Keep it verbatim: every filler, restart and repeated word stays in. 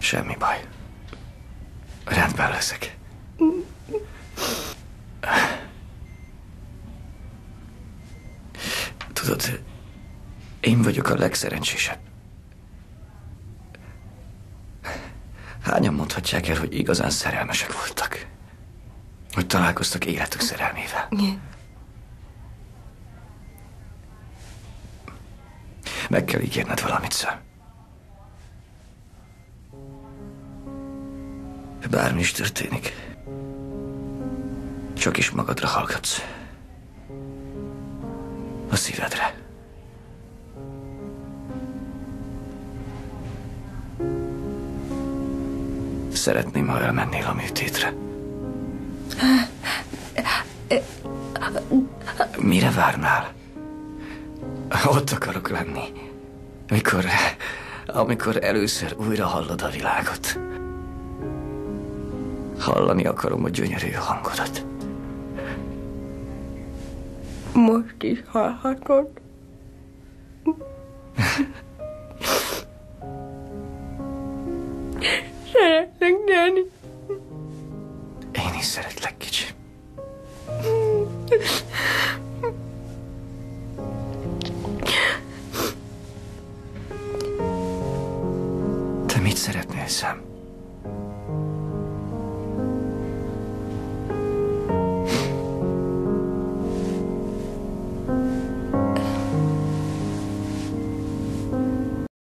Semmi baj. Rendben leszek. Tudod, én vagyok a legszerencsésebb. Hányan mondhatják el, hogy igazán szerelmesek voltak? Hogy találkoztak életük szerelmével? Meg kell ígérned valamit, Sam. Bármi is történik, csak is magadra hallgatsz. A szívedre. Szeretném, ha elmennél a műtétre. Mire várnál? Ott akarok lenni. Mikor, amikor először újra hallod a világot. Hallani akarom a gyönyörű hangodat. Most is hallhatod. Szeretlek, Danny. Én is szeretlek, kicsi. Te mit szeretnél, Sam?